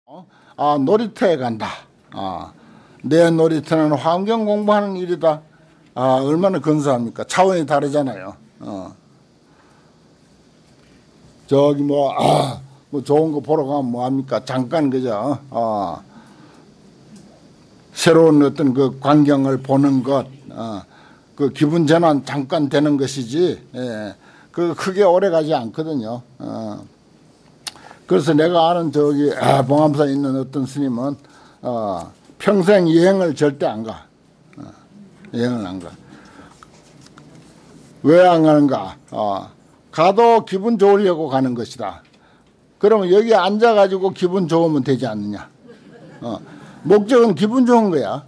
놀이터에 간다. 내 놀이터는 환경 공부하는 일이다. 얼마나 근사합니까? 차원이 다르잖아요. 저기 뭐 좋은 거 보러 가면 뭐합니까? 잠깐 그죠? 새로운 어떤 그 광경을 보는 것, 그 기분 전환 잠깐 되는 것이지, 그 크게 오래 가지 않거든요. 그래서 내가 아는 저기 봉암사에 있는 어떤 스님은 평생 여행을 절대 안 가. 여행을 안 가. 왜 안 가는가? 가도 기분 좋으려고 가는 것이다. 그러면 여기 앉아가지고 기분 좋으면 되지 않느냐? 목적은 기분 좋은 거야.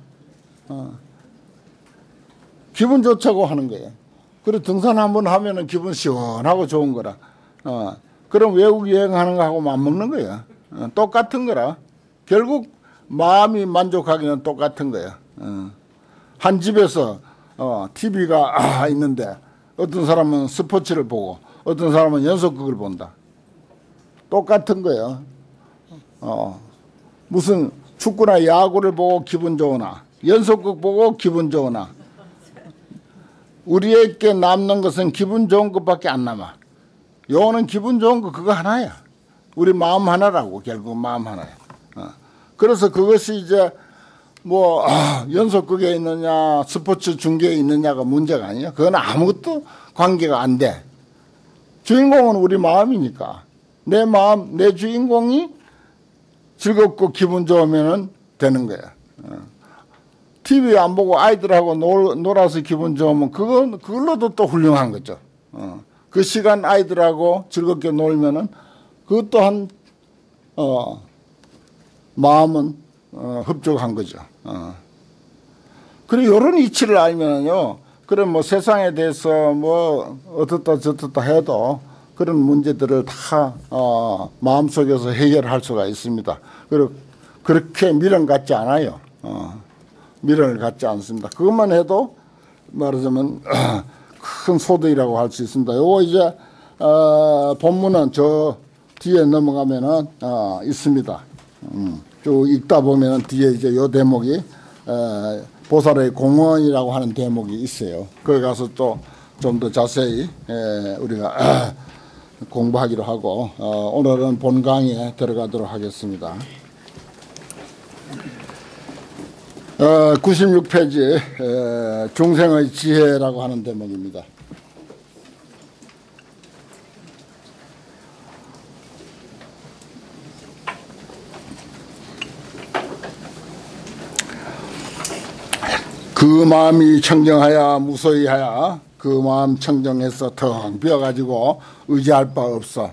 기분 좋자고 하는 거예요. 그리고 등산 한번 하면은 기분 시원하고 좋은 거라. 그럼 외국 여행하는 거하고 맞먹는 거야. 똑같은 거라. 결국 마음이 만족하기는 똑같은 거야. 한 집에서 TV가 있는데 어떤 사람은 스포츠를 보고 어떤 사람은 연속극을 본다. 똑같은 거예요. 무슨 축구나 야구를 보고 기분 좋으나 연속극 보고 기분 좋으나 우리에게 남는 것은 기분 좋은 것밖에 안 남아. 요거는 기분 좋은 거 그거 하나야. 우리 마음 하나라고. 결국 마음 하나야. 그래서 그것이 이제 뭐 연속극에 있느냐 스포츠 중계에 있느냐가 문제가 아니야. 그건 아무것도 관계가 안 돼. 주인공은 우리 마음이니까. 내 마음, 내 주인공이 즐겁고 기분 좋으면 되는 거야. TV 안 보고 아이들하고 놀아서 기분 좋으면 그걸로도 또 훌륭한 거죠. 그 시간 아이들하고 즐겁게 놀면은 그것 또한 마음은 흡족한 거죠. 그리고 이런 이치를 알면은요, 그런 뭐 세상에 대해서 뭐 어떻다 저떻다 해도 그런 문제들을 다 마음속에서 해결할 수가 있습니다. 그리고 그렇게 미련 갖지 않아요. 미련을 갖지 않습니다. 그것만 해도 말하자면 큰 소득이라고 할 수 있습니다. 요거 이제 본문은 저 뒤에 넘어가면은 있습니다. 쭉 읽다 보면은 뒤에 이제 요 대목이 보살의 공원이라고 하는 대목이 있어요. 거기 가서 또 좀 더 자세히 우리가 공부하기로 하고 오늘은 본 강의에 들어가도록 하겠습니다. 96페이지 중생의 지혜라고 하는 대목입니다. 그 마음이 청정하야 무소이하야. 그 마음 청정해서 텅 비어가지고 의지할 바 없어.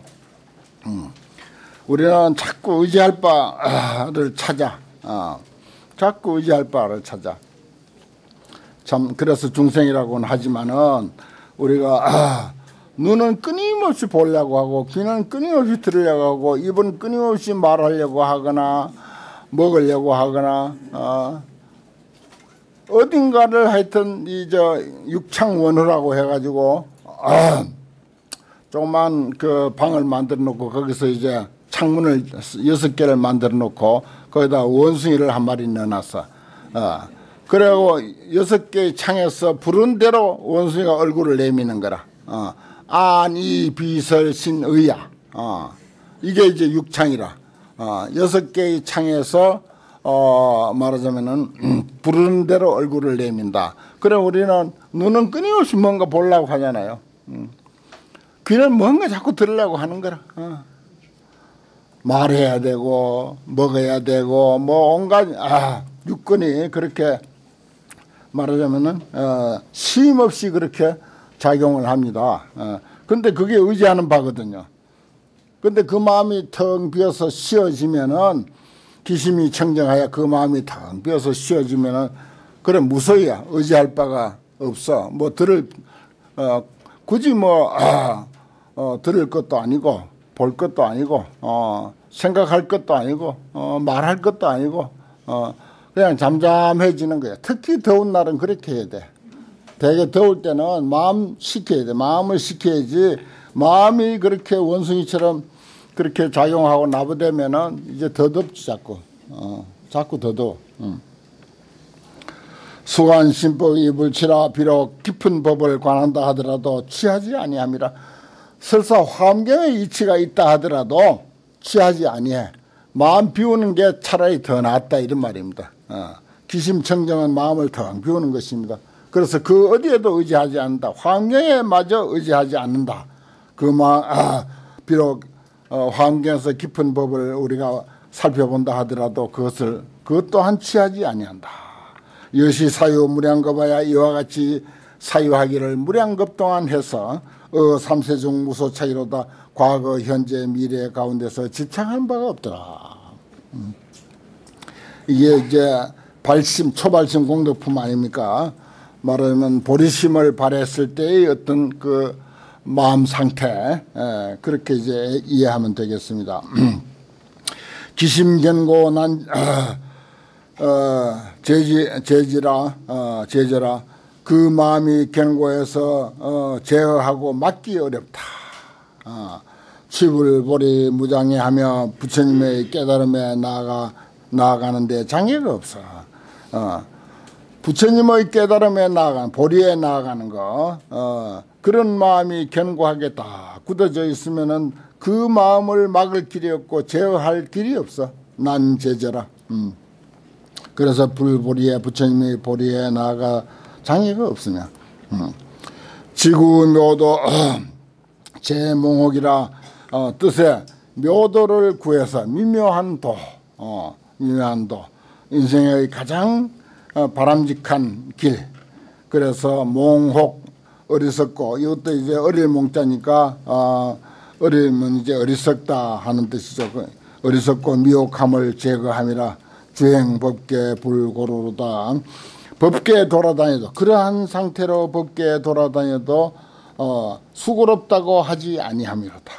우리는 자꾸 의지할 바를 찾아. 자꾸 의지할 바를 찾아. 참 그래서 중생이라고는 하지만은 우리가 눈은 끊임없이 보려고 하고 귀는 끊임없이 들으려고 하고 입은 끊임없이 말하려고 하거나 먹으려고 하거나 어딘가를 하여튼 육창원후라고 해가지고 조그만 그 방을 만들어 놓고 거기서 이제 창문을 6개를 만들어 놓고 거기다 원숭이를 한 마리 넣어놨어. 그리고 6개의 창에서 부른 대로 원숭이가 얼굴을 내미는 거라. 안이 비설 신의야. 이게 이제 육창이라. 6개의 창에서 말하자면은 부르는 대로 얼굴을 내민다. 그래 우리는 눈은 끊임없이 뭔가 보려고 하잖아요. 귀는 뭔가 자꾸 들으려고 하는 거라. 말해야 되고 먹어야 되고 뭐 온갖 육근이 그렇게 말하자면은 쉼 없이 그렇게 작용을 합니다. 근데 그게 의지하는 바거든요. 근데 그 마음이 텅 비어서 쉬어지면은 기심이 청정하여 그 마음이 텅 비어서 쉬어지면은 그래 무소이야. 의지할 바가 없어. 뭐 굳이 뭐 들을 것도 아니고 볼 것도 아니고 생각할 것도 아니고 말할 것도 아니고 그냥 잠잠해지는 거야. 특히 더운 날은 그렇게 해야 돼. 되게 더울 때는 마음 식혀야 돼. 마음을 식혀야지 마음이 그렇게 원숭이처럼 그렇게 작용하고 나부되면은 이제 더 덥지 자꾸. 자꾸 더 더워. 수관신법이 불치라 비록 깊은 법을 관한다 하더라도 취하지 아니함이라. 설사 환경에 이치가 있다 하더라도 취하지 아니해. 마음 비우는 게 차라리 더 낫다 이런 말입니다. 기심청정한 마음을 더 비우는 것입니다. 그래서 그 어디에도 의지하지 않는다. 환경에 마저 의지하지 않는다. 비록 환경에서 깊은 법을 우리가 살펴본다 하더라도 그것 또한 취하지 아니한다. 여시 사유 무량겁하야 이와 같이 사유하기를 무량겁 동안 해서 삼세중 무소차이로다. 과거 현재 미래 가운데서 집착한 바가 없더라. 이게 이제 초발심 공덕품 아닙니까? 말하면 보리심을 발했을 때의 어떤 그 마음 상태, 그렇게 이제 이해하면 되겠습니다. 기심견고 난 제지라 그 마음이 견고해서 제어하고 막기 어렵다. 취불보리 무장해하며 부처님의 깨달음에 나아가는데 장애가 없어. 부처님의 깨달음에 보리에 나아가는 거, 그런 마음이 견고하게 다 굳어져 있으면은 그 마음을 막을 길이 없고 제어할 길이 없어. 난 제저라. 그래서 불보리에 부처님의 보리에 나아가 장애가 없으면 지구묘도 제몽혹이라 뜻에 묘도를 구해서 미묘한 도, 인생의 가장 바람직한 길. 그래서 몽혹 어리석고 이것도 이제 어릴 몽자니까 어리면 이제 어리석다 하는 뜻이죠. 어리석고 미혹함을 제거함이라 주행법계 불고로로다. 법계에 돌아다녀도 그러한 상태로 법계에 돌아다녀도 수고롭다고 하지 아니함이로다.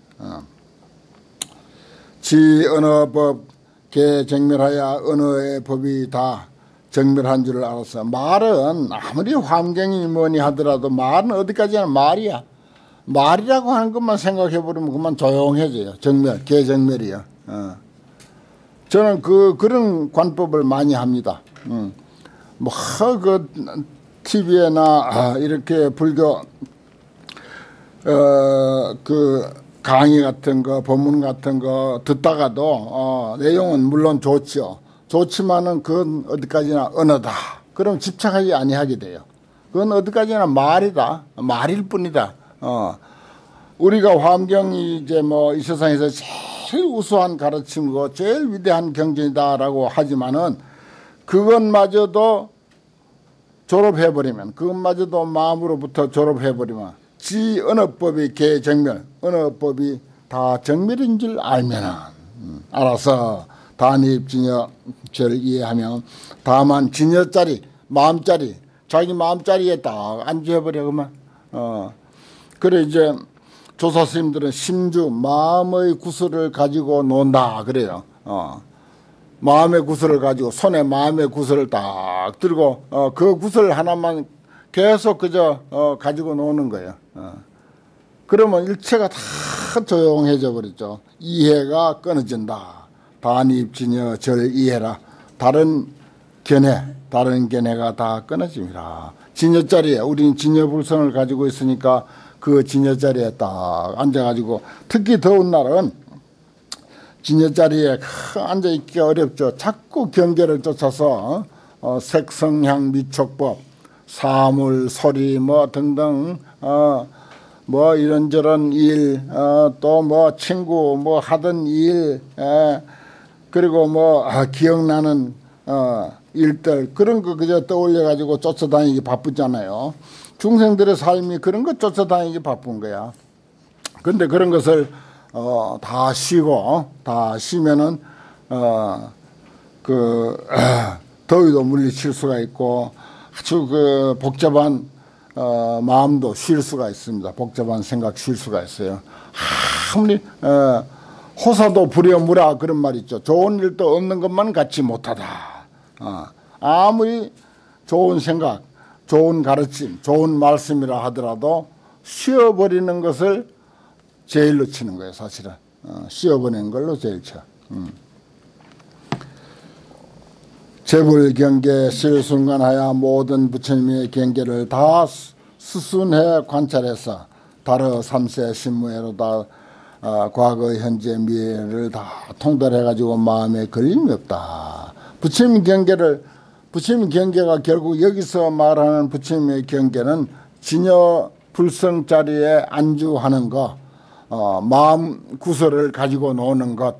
지 어느 법 개정멸하여 어느의 법이 다 정멸한 줄을 알았어. 말은 아무리 환경이 뭐니 하더라도 말은 어디까지나 말이야. 말이라고 하는 것만 생각해보면 그만 조용해져요. 정멸, 개정멸이요. 저는 그런 관법을 많이 합니다. TV에나 이렇게 불교 그 강의 같은 거, 법문 같은 거 듣다가도 내용은 물론 좋죠. 좋지만은 그건 어디까지나 언어다. 그럼 집착하지 아니하게 돼요. 그건 어디까지나 말이다. 말일 뿐이다. 우리가 환경이 이제 이 세상에서 제일 우수한 가르침이고 제일 위대한 경전이다라고 하지만은 그것마저도 졸업해버리면, 그것마저도 마음으로부터 졸업해버리면 지 어느 법이 개정멸, 어느 법이 다 정멸인 줄 알면은 알아서 단입진여를 이해하면 다만 진여짜리 마음짜리 자기 마음짜리에 딱 안주해버려 그만. 그래 이제 조사 스님들은 심주 마음의 구슬을 가지고 논다 그래요. 마음의 구슬을 가지고 손에 마음의 구슬을 딱 들고 그 구슬 하나만 계속 그저 가지고 노는 거예요. 그러면 일체가 다 조용해져 버렸죠. 이해가 끊어진다. 단입진여 절 이해라. 다른 견해가 다 끊어집니다. 진여자리에 우리는 진여불성을 가지고 있으니까 그 진여자리에 딱 앉아가지고 특히 더운 날은 진여자리에 앉아있기가 어렵죠. 자꾸 경계를 쫓아서 색성향 미촉법 사물 소리 등등 이런저런 일 또 친구 하던 일 그리고 기억나는 일들 그런 거 그저 떠올려 가지고 쫓아다니기 바쁘잖아요. 중생들의 삶이 그런 거 쫓아다니기 바쁜 거야. 근데 그런 것을 다 쉬면은 더위도 물리칠 수가 있고 아주 그 복잡한 마음도 쉴 수가 있습니다. 복잡한 생각 쉴 수가 있어요. 아무리 호사도 불여무라 그런 말 있죠. 좋은 일도 없는 것만 같이 못하다. 아무리 좋은 생각, 좋은 가르침, 좋은 말씀이라 하더라도 쉬어버리는 것을 제일로 치는 거예요. 사실은 씌워보낸 걸로 제일 쳐. 재불경계 실순간하여 모든 부처님의 경계를 다 수순해 관찰해서 다르 삼세 신무회로다 과거 현재 미래를 다 통달해가지고 마음에 걸림이 없다. 부처님 경계가 결국 여기서 말하는 부처님의 경계는 진여 불성 자리에 안주하는 것, 마음 구설을 가지고 노는 것.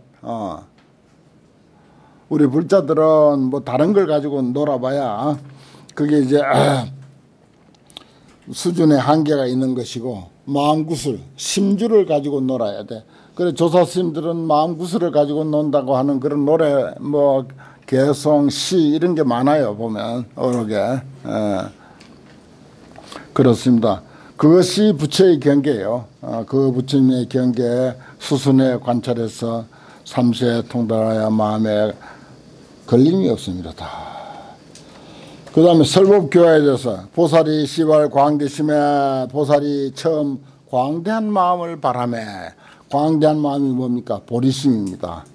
우리 불자들은 뭐 다른 걸 가지고 놀아봐야 그게 이제 수준의 한계가 있는 것이고, 마음 구슬, 심주를 가지고 놀아야 돼. 그래 조사스님들은 마음 구슬을 가지고 논다고 하는 그런 노래, 뭐 개성, 시 이런 게 많아요. 보면 여러 개. 그렇습니다. 그것이 부처의 경계예요. 그 부처님의 경계에 수순에 관찰해서 삼세에 통달하여 마음에 걸림이 없습니다. 다. 그 다음에 설법교화에 대해서 보살이 시발 광대심에 보살이 처음 광대한 마음을 바라매. 광대한 마음이 뭡니까? 보리심입니다.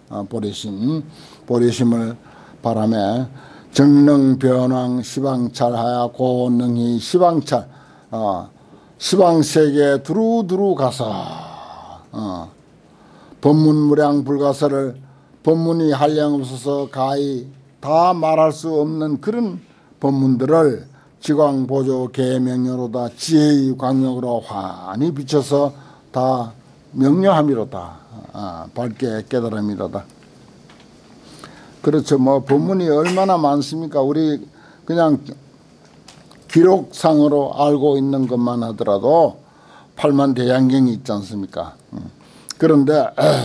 보리심을 바라매 정능 변왕 시방찰하여 고능히 시방찰 시방세계에 두루두루 가서 법문무량 불가사를 법문이 한량없어서 가히 다 말할 수 없는 그런 법문들을 지광보조 계명료로다 지혜의 광명으로 환히 비춰서 다 명료함이로다. 밝게 깨달음이로다. 그렇죠. 뭐 법문이 얼마나 많습니까? 우리 그냥 기록상으로 알고 있는 것만 하더라도 8만 대양경이 있지 않습니까? 그런데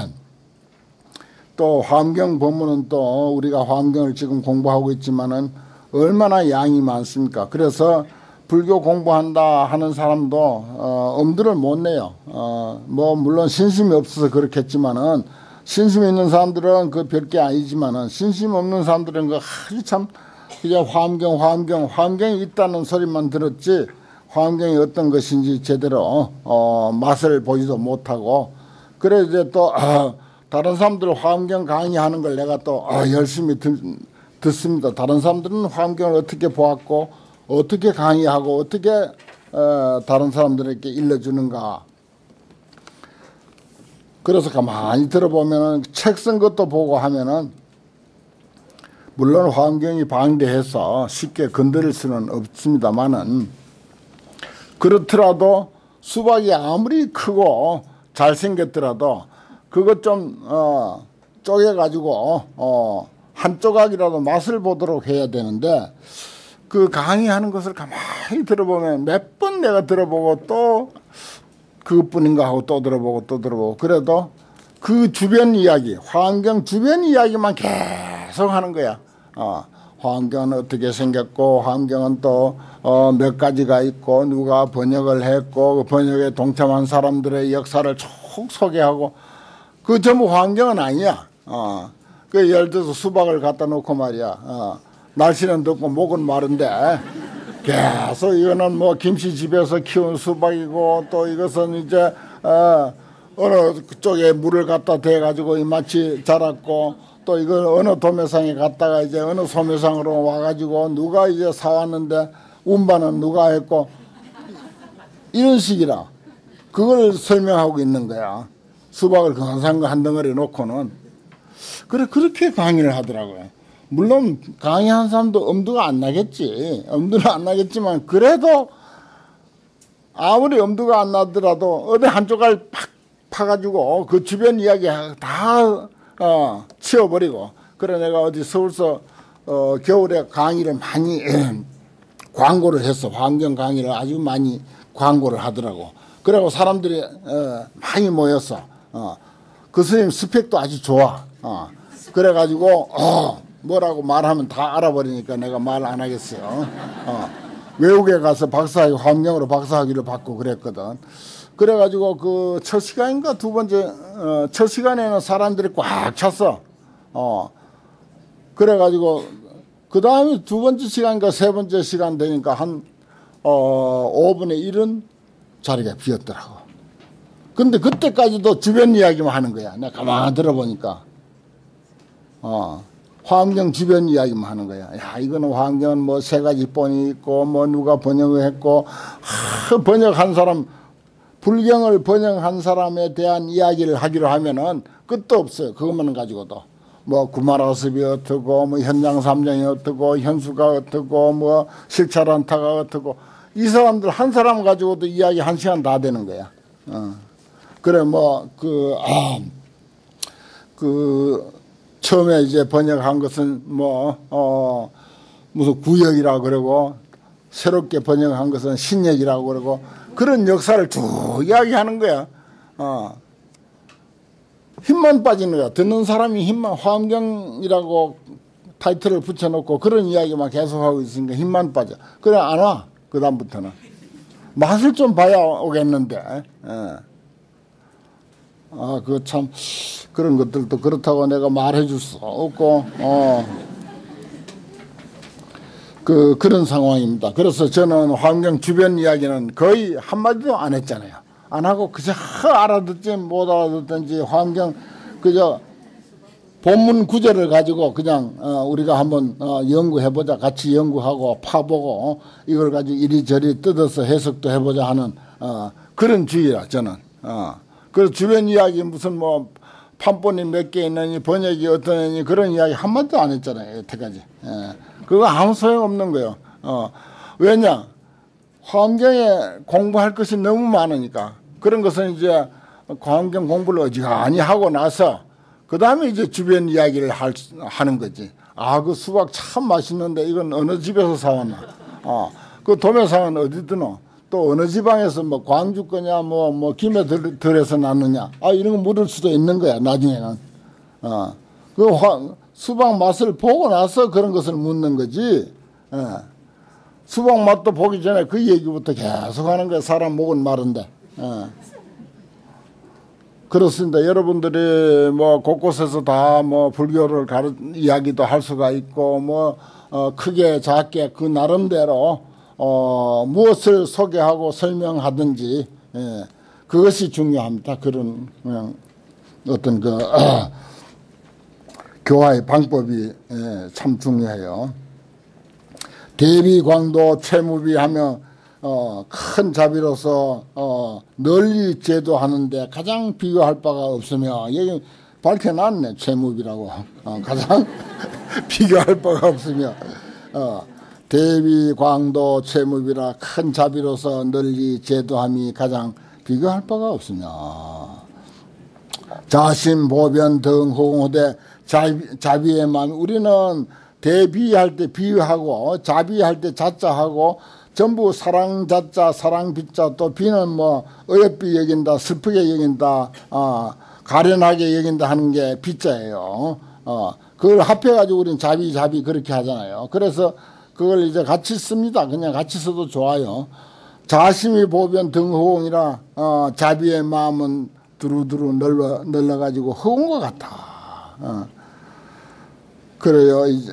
또 화엄경 법문은 또 우리가 화엄경을 지금 공부하고 있지만은 얼마나 양이 많습니까? 그래서 불교 공부한다 하는 사람도 엄두를 못 내요. 뭐 물론 신심이 없어서 그렇겠지만은 신심 있는 사람들은 그 별게 아니지만은 신심 없는 사람들은 그 아주 참 이제 화엄경이 있다는 소리만 들었지 화엄경이 어떤 것인지 제대로 맛을 보지도 못하고, 그래 이제 또 다른 사람들 화엄경 강의하는 걸 내가 또 열심히 듣습니다. 다른 사람들은 화엄경을 어떻게 보았고 어떻게 강의하고 어떻게 다른 사람들에게 일러주는가. 그래서 가만히 들어보면은 책 쓴 것도 보고 하면은 물론 화엄경이 방대해서 쉽게 건드릴 수는 없습니다만은 그렇더라도 수박이 아무리 크고 잘생겼더라도 그것 좀 쪼개가지고 한 조각이라도 맛을 보도록 해야 되는데, 그 강의하는 것을 가만히 들어보면 몇 번 내가 들어보고 또 그것뿐인가 하고 또 들어보고 그래도 그 주변 이야기, 화엄경 주변 이야기만 계속 하는 거야. 화엄경은 어떻게 생겼고 화엄경은 또 몇 가지가 있고 누가 번역을 했고 그 번역에 동참한 사람들의 역사를 쭉 소개하고, 그 전부 화엄경은 아니야. 그 예를 들어서 수박을 갖다 놓고 말이야. 날씨는 덥고 목은 마른데 계속 이거는 뭐 김씨집에서 키운 수박이고 또 이것은 이제 어느 쪽에 물을 갖다 대가지고 이마치 자랐고 또 이걸 어느 도매상에 갔다가 이제 어느 소매상으로 와가지고 누가 이제 사왔는데 운반은 누가 했고 이런 식이라 그걸 설명하고 있는 거야. 수박을 건산 거 한 덩어리 놓고는. 그래 그렇게 강의를 하더라고요. 물론 강의한 사람도 엄두가 안 나겠지. 엄두는 안 나겠지만 그래도 아무리 엄두가 안 나더라도 어디 한쪽을 팍 파가지고 그 주변 이야기 다 치워버리고. 그래 내가 어디 서울서 겨울에 강의를 많이 광고를 했어. 화엄경 강의를 아주 많이 광고를 하더라고. 그래고 사람들이 많이 모였어. 그 선생님 스펙도 아주 좋아. 그래가지고 뭐라고 말하면 다 알아버리니까 내가 말 안 하겠어요. 외국에 가서 박사학위, 화엄경으로 박사학위를 받고 그랬거든. 그래가지고 그 첫 시간인가 두 번째 첫 시간에는 사람들이 꽉 찼어. 그래가지고 그 다음에 두 번째 시간인가 세 번째 시간 되니까 한 5분의 1은 자리가 비었더라고. 근데 그때까지도 주변 이야기만 하는 거야. 내가 가만히 들어보니까. 화엄경 주변 이야기만 하는 거야. 야, 이거는 화엄경은 뭐 세 가지 본이 있고, 뭐 누가 번역을 했고, 번역한 사람, 불경을 번역한 사람에 대한 이야기를 하기로 하면은 끝도 없어요. 그것만 가지고도. 뭐 구마라습이 어떻고, 뭐 현장삼정이 어떻고, 현수가 어떻고, 뭐 실찰안타가 어떻고, 이 사람들 한 사람 가지고도 이야기 1시간 다 되는 거야. 그래, 뭐, 처음에 이제 번역한 것은 뭐, 무슨 구역이라고 그러고, 새롭게 번역한 것은 신역이라고 그러고, 그런 역사를 쭉 이야기하는 거야. 힘만 빠지는 거야. 듣는 사람이 힘만, 화엄경이라고 타이틀을 붙여놓고 그런 이야기만 계속하고 있으니까 힘만 빠져. 그래, 안 와. 그다음부터는. 맛을 좀 봐야 오겠는데. 그거 참, 그런 것들도 그렇다고 내가 말해줄 수 없고, 그런 상황입니다. 그래서 저는 화엄경 주변 이야기는 거의 한마디도 안 했잖아요. 안 하고 그저 알아듣지 못 알아듣든지 화엄경 그저 본문 구절을 가지고 그냥 우리가 한번 연구해보자. 같이 연구하고 파보고 이걸 가지고 이리저리 뜯어서 해석도 해보자 하는 그런 주의라 저는. 그래서 주변 이야기 무슨 뭐 판본이 몇 개 있느니 번역이 어떠느니 그런 이야기 한마디도 안 했잖아요. 여태까지. 그거 아무 소용없는 거예요. 왜냐? 화엄경에 공부할 것이 너무 많으니까. 그런 것은 이제 화엄경 공부를 어지간히 하고 나서 그 다음에 이제 주변 이야기를 하는 거지. 그 수박 참 맛있는데 이건 어느 집에서 사왔나. 그 도매상은 어디 드노? 또 어느 지방에서 뭐 광주 거냐 뭐 김에 들에서 났느냐. 이런 거 물을 수도 있는 거야 나중에는. 수박 맛을 보고 나서 그런 것을 묻는 거지. 수박 맛도 보기 전에 그 얘기부터 계속 하는 거야. 사람 목은 마른데. 그렇습니다. 여러분들이 뭐 곳곳에서 다 뭐 불교를 이야기도 할 수가 있고 뭐 크게 작게 그 나름대로 무엇을 소개하고 설명하든지 그것이 중요합니다. 그런 그냥 어떤 교화의 방법이 참 중요해요. 대비광도 최무비하며 큰 자비로서 널리 제도하는데 가장 비교할 바가 없으며 여기 밝혀놨네. 최무비라고 가장 비교할 바가 없으며 대비광도 최무비라 큰 자비로서 널리 제도함이 가장 비교할 바가 없으며 자신보변 등 호공호대 자비의 마음. 우리는 대비할 때 비유하고 자비할 때 자자하고 전부 사랑 자자 사랑 비자 또 비는 뭐 어여삐 여긴다 슬프게 여긴다 가련하게 여긴다 하는 게 비자예요. 그걸 합해가지고 우리는 자비 그렇게 하잖아요. 그래서 그걸 이제 같이 씁니다. 그냥 같이 써도 좋아요. 자심이 보변 등호응이라 자비의 마음은 두루두루 늘러가지고 허운 것 같다. 그래요. 이제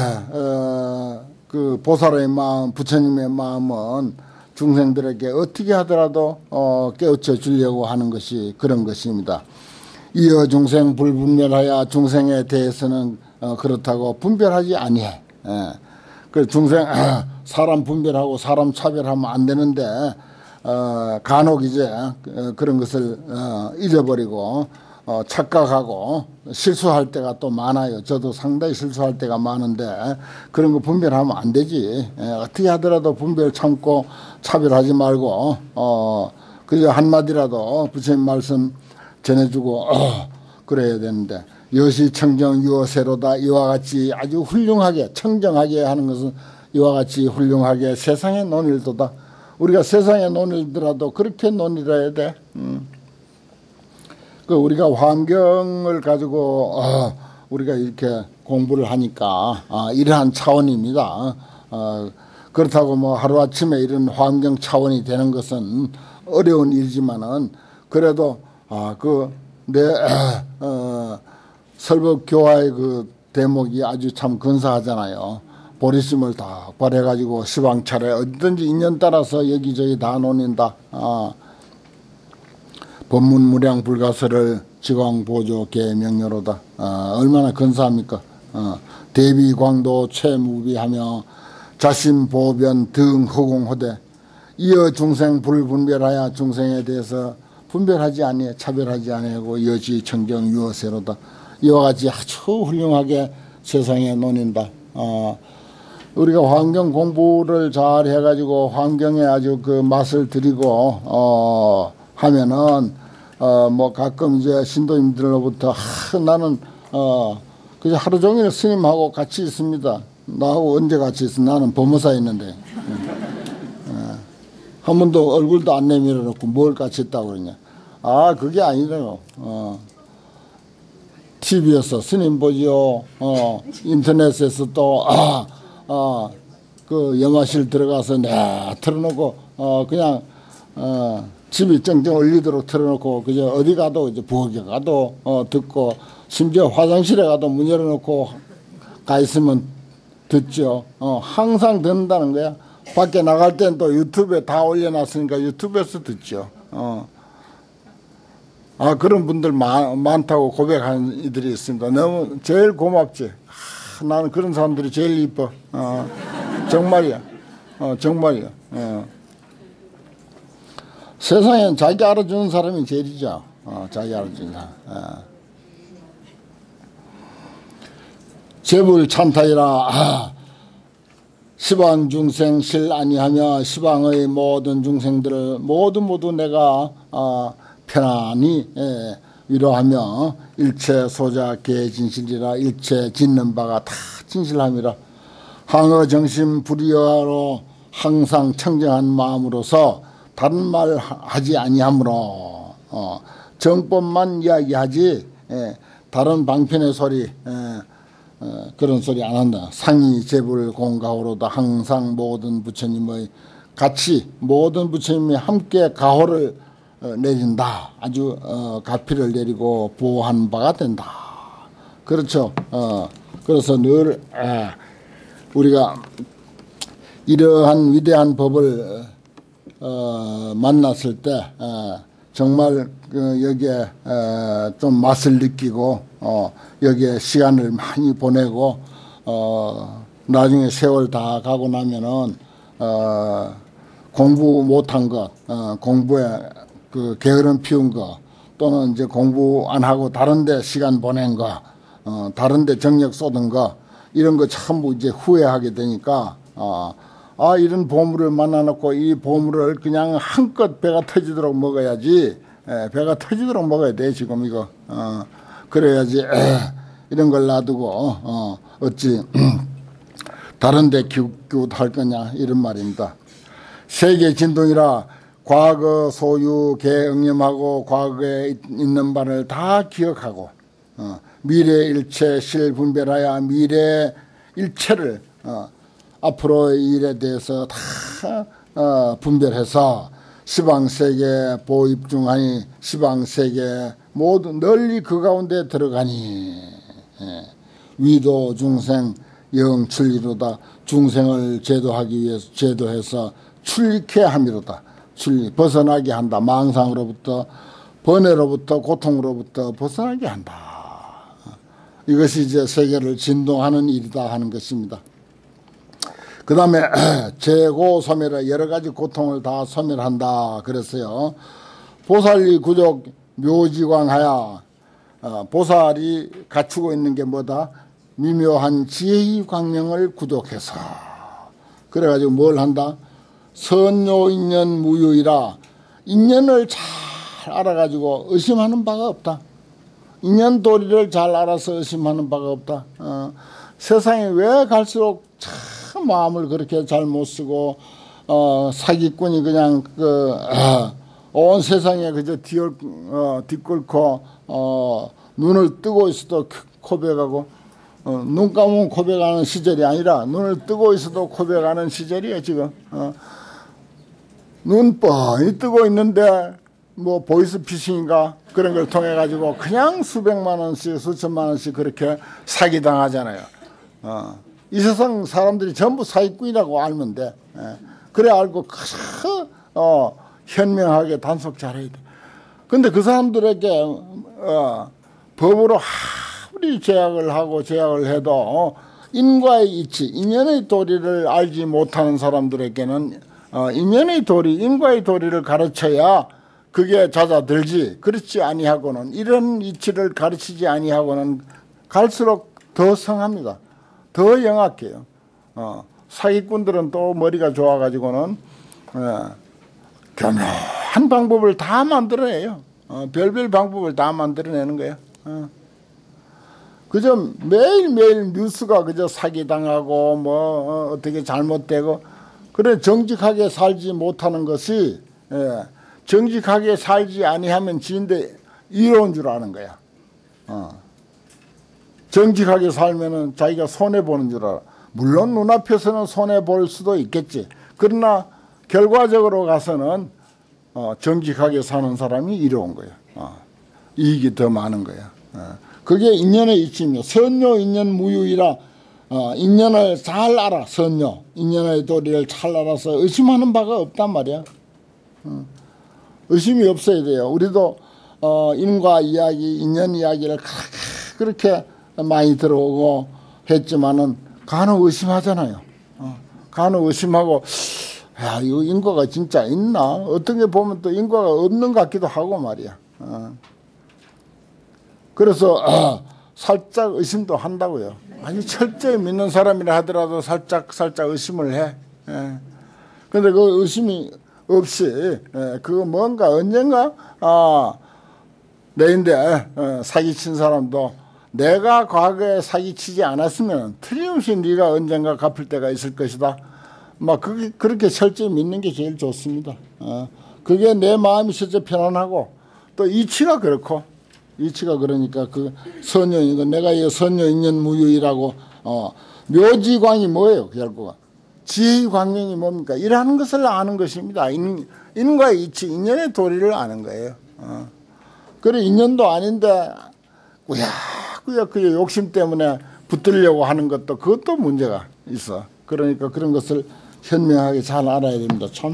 그 보살의 마음, 부처님의 마음은 중생들에게 어떻게 하더라도 깨우쳐 주려고 하는 것이 그런 것입니다. 이어 중생 불분별하여 중생에 대해서는 그렇다고 분별하지 아니해. 그 중생 사람 분별하고 사람 차별하면 안 되는데 간혹 이제 그런 것을 잊어버리고 착각하고 실수할 때가 또 많아요. 저도 상당히 실수할 때가 많은데 그런 거 분별하면 안 되지. 어떻게 하더라도 분별 참고 차별하지 말고 그저 한마디라도 부처님 말씀 전해주고 그래야 되는데 여시 청정 유어세로다. 이와 같이 아주 훌륭하게 청정하게 하는 것은 이와 같이 훌륭하게 세상의 논일도다. 우리가 세상의 논일더라도 그렇게 논일해야 돼. 그 우리가 화엄경을 가지고 우리가 이렇게 공부를 하니까 이러한 차원입니다. 그렇다고 뭐 하루아침에 이런 화엄경 차원이 되는 것은 어려운 일이지만은 그래도 내 설법교화의 그 대목이 아주 참 근사하잖아요. 보리심을 다 발해가지고 시방차례 어디든지 인연 따라서 여기저기 다 논인다. 법문무량 불가서를 지광보조 계명료로다. 얼마나 근사합니까? 대비광도 최무비하며 자신보변 등 허공호대 이어 중생 불분별하여 중생에 대해서 분별하지 아니해 차별하지 아니하고 여지 청정 유어세로다. 이와 같이 아주 훌륭하게 세상에 논인다. 우리가 환경 공부를 잘 해가지고 환경에 아주 그 맛을 들이고 하면은 뭐 가끔 이제 신도님들로부터 나는 그저 하루 종일 스님하고 같이 있습니다. 나하고 언제 같이 있어? 나는 법무사에 있는데 한 번도 얼굴도 안 내밀어 놓고 뭘 같이 있다고 그러냐. 그게 아니라요. TV에서 스님 보지요. 인터넷에서 또 그 염화실 들어가서 틀어놓고 그냥 집이 쩡쩡 울리도록 틀어놓고 그저 어디 가도 이제 부엌에 가도 듣고 심지어 화장실에 가도 문 열어놓고 가 있으면 듣죠. 항상 듣는다는 거야. 밖에 나갈 땐 또 유튜브에 다 올려놨으니까 유튜브에서 듣죠. 그런 분들 많다고 고백하는 이들이 있습니다. 너무 제일 고맙지. 나는 그런 사람들이 제일 이뻐. 정말이야. 정말이야. 세상엔 자기 알아주는 사람이 제일이죠. 자기 알아주는 사람. 제불 찬타이라 시방 중생 실 아니하며 시방의 모든 중생들을 모두 내가 편안히 위로하며 일체 소자 개진실이라 일체 짓는 바가 다 진실함이라 항어 정심 불의어로 항상 청정한 마음으로서 다른 말 하지 아니하므로 정법만 이야기하지 다른 방편의 소리 그런 소리 안 한다. 상이 제불 공가호로다. 항상 모든 부처님의 같이 모든 부처님이 함께 가호를 내린다. 아주 가피를 내리고 보호한 바가 된다. 그렇죠. 그래서 늘 우리가 이러한 위대한 법을 만났을 때 정말 여기에 좀 맛을 느끼고 여기에 시간을 많이 보내고 나중에 세월 다 가고 나면은 공부 못한 것, 공부에 그 게으름 피운 거, 또는 이제 공부 안 하고 다른데 시간 보낸 거, 다른데 정력 쏟은 거, 이런 거 전부 이제 후회하게 되니까 이런 보물을 만나놓고 이 보물을 그냥 한껏 배가 터지도록 먹어야지. 배가 터지도록 먹어야 돼 지금 이거. 그래야지 이런 걸 놔두고 어찌 다른데 기웃기웃할 거냐 이런 말입니다. 세계 진동이라 과거 소유 개응념하고 과거에 있는 바를 다 기억하고 미래 일체 실분별하여 미래 일체를 앞으로의 일에 대해서 다 분별해서 시방세계 보입중하니 시방세계 모두 널리 그 가운데 들어가니 위도 중생 영출리로다. 중생을 제도하기 위해서 제도해서 출리케 함이로다. 벗어나게 한다. 망상으로부터 번뇌로부터 고통으로부터 벗어나게 한다. 이것이 이제 세계를 진동하는 일이다 하는 것입니다. 그 다음에 재고 소멸 여러 가지 고통을 다 소멸한다 그랬어요. 보살리 구족 묘지광하야 보살이 갖추고 있는 게 뭐다? 미묘한 지혜의 광명을 구족해서 그래가지고 뭘 한다? 선요인연 무유이라 인연을 잘 알아가지고 의심하는 바가 없다. 인연 도리를 잘 알아서 의심하는 바가 없다. 세상에 왜 갈수록 참 마음을 그렇게 잘 못 쓰고 사기꾼이 그냥 온 세상에 그저 뒤끓고 눈을 뜨고 있어도 고백하고 눈 감으면 고백하는 시절이 아니라 눈을 뜨고 있어도 고백하는 시절이에요 지금. 눈 뻔히 뜨고 있는데 뭐 보이스피싱인가 그런 걸 통해 가지고 그냥 수백만 원씩 수천만 원씩 그렇게 사기당하잖아요. 이 세상 사람들이 전부 사기꾼이라고 알면 돼. 그래 알고 현명하게 단속 잘해야 돼. 근데 그 사람들에게 법으로 아무리 제약을 하고 제약을 해도 인과의 이치, 인연의 도리를 알지 못하는 사람들에게는 인연의 도리, 인과의 도리를 가르쳐야 그게 잦아들지. 그렇지 아니하고는, 이런 이치를 가르치지 아니하고는 갈수록 더 성합니다. 더 영악해요. 사기꾼들은 또 머리가 좋아가지고는 교묘한 방법을 다 만들어내요. 별별 방법을 다 만들어내는 거예요. 그저 매일매일 뉴스가 그저 사기당하고 뭐 어떻게 잘못되고, 그래 정직하게 살지 못하는 것이, 정직하게 살지 아니하면 지인데 이로운 줄 아는 거야. 정직하게 살면은 자기가 손해보는 줄 알아. 물론 눈앞에서는 손해볼 수도 있겠지. 그러나 결과적으로 가서는 정직하게 사는 사람이 이로운 거야. 이익이 더 많은 거야. 그게 인연의 이치입니다. 선요 인연 무유이라. 인연을 잘 알아. 선요 인연의 도리를 잘 알아서 의심하는 바가 없단 말이야. 의심이 없어야 돼요. 우리도 인과 이야기, 인연 이야기를 그렇게 많이 들어오고 했지만은 간혹 의심하잖아요. 간혹 의심하고, 야, 이거 인과가 진짜 있나? 어떤 게 보면 또 인과가 없는 것 같기도 하고 말이야. 그래서 살짝 의심도 한다고요. 아니 철저히 믿는 사람이라 하더라도 살짝 의심을 해. 근데 그 의심이 없이, 그거 뭔가 언젠가 내인데 사기친 사람도 내가 과거에 사기치지 않았으면 틀림없이 네가 언젠가 갚을 때가 있을 것이다. 막 그렇게 철저히 믿는 게 제일 좋습니다. 그게 내 마음이 실제 편안하고, 또 이치가 그렇고, 이치가 그러니까 그 선녀이고, 내가 이 선녀 인연 무유이라고, 묘지광이 뭐예요 결국은? 지광명이 뭡니까? 이라는 것을 아는 것입니다. 인과의 이치, 인연의 도리를 아는 거예요. 그래 인연도 아닌데 꾸역꾸역 그 욕심 때문에 붙들려고 하는 것도, 그것도 문제가 있어. 그러니까 그런 것을 현명하게 잘 알아야 됩니다. 참.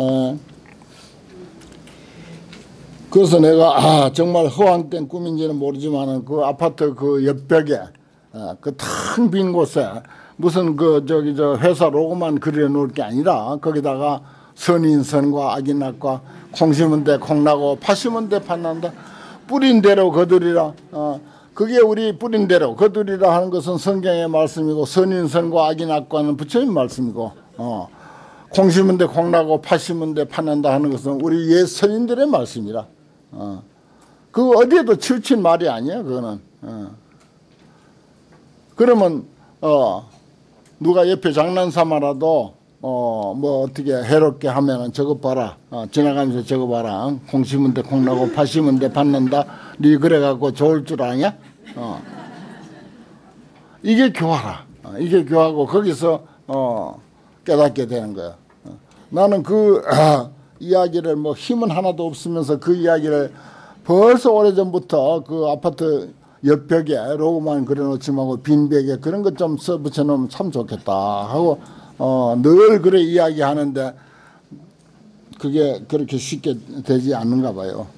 그래서 내가 정말 허황된 꿈인지는 모르지만은 그 아파트 그 옆벽에 그 텅 빈 곳에 무슨 저 회사 로고만 그려 놓을 게 아니라 거기다가 선인선과 악인악과 콩 심은 데 콩나고 팥 심은 데 팥난다. 뿌린 대로 거두리라. 그게 우리 뿌린 대로 거두리라 하는 것은 성경의 말씀이고, 선인선과 악인악과는 부처님 말씀이고, 콩 심은 데 콩나고 팥 심은 데 팥난다 하는 것은 우리 옛 선인들의 말씀이라. 그 어디에도 치우친 말이 아니야 그거는. 그러면 누가 옆에 장난삼아라도 뭐 어떻게 해롭게 하면은 저것 봐라, 지나가면서 저거 봐라, 콩 심은 데 콩 나고 팥 심은 데 팥 난다, 니 그래갖고 좋을 줄 아냐? 이게 교화라. 이게 교화고, 거기서 깨닫게 되는 거야. 나는 그 이야기를 뭐 힘은 하나도 없으면서 그 이야기를 벌써 오래전부터 그 아파트 옆벽에 로고만 그려놓지 말고 빈 벽에 그런 것 좀 써붙여 놓으면 참 좋겠다 하고 늘 그래 이야기하는데, 그게 그렇게 쉽게 되지 않는가 봐요.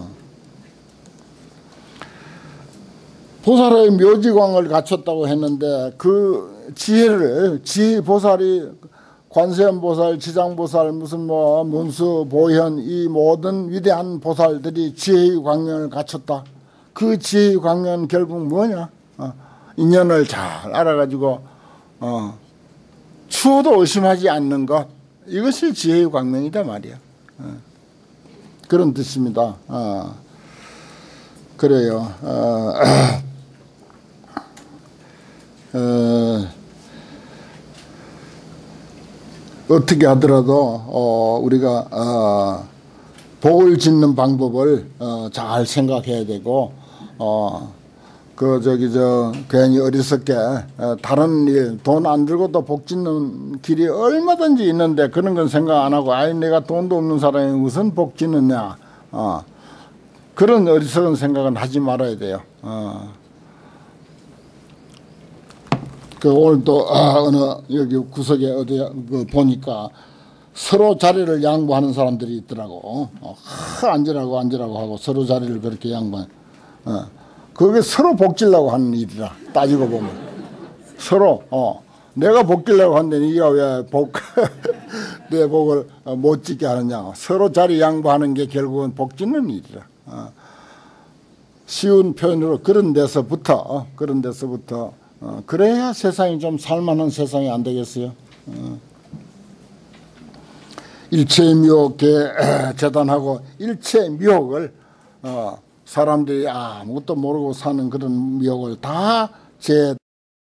보살의 묘지광을 갖췄다고 했는데, 그 지혜보살이 관세음보살, 지장보살, 무슨 뭐 문수, 보현, 이 모든 위대한 보살들이 지혜의 광명을 갖췄다. 그 지혜의 광명은 결국 뭐냐? 인연을 잘 알아가지고 추호도 의심하지 않는 것, 이것이 지혜의 광명이다 말이야. 그런 뜻입니다. 그래요. 어떻게 하더라도 우리가 복을 짓는 방법을 잘 생각해야 되고, 괜히 어리석게 다른 일, 돈 안 들고도 복 짓는 길이 얼마든지 있는데 그런 건 생각 안 하고, 아니 내가 돈도 없는 사람이 무슨 복 짓느냐, 그런 어리석은 생각은 하지 말아야 돼요. 그 오늘 또 어느 여기 구석에 어디 보니까 서로 자리를 양보하는 사람들이 있더라고. 앉으라고 하고 서로 자리를 그렇게 양보해. 그게 서로 복지려고 하는 일이라 따지고 보면 서로 내가 복지려고 하는데 네가 왜 내 복을 못 짓게 하느냐. 서로 자리 양보하는 게 결국은 복지는 일이라. 쉬운 표현으로 그런 데서부터 그래야 세상이 좀 살만한 세상이 안 되겠어요. 일체미혹에 재단하고 일체미혹을 사람들이 아무것도 모르고 사는 그런 미혹을 다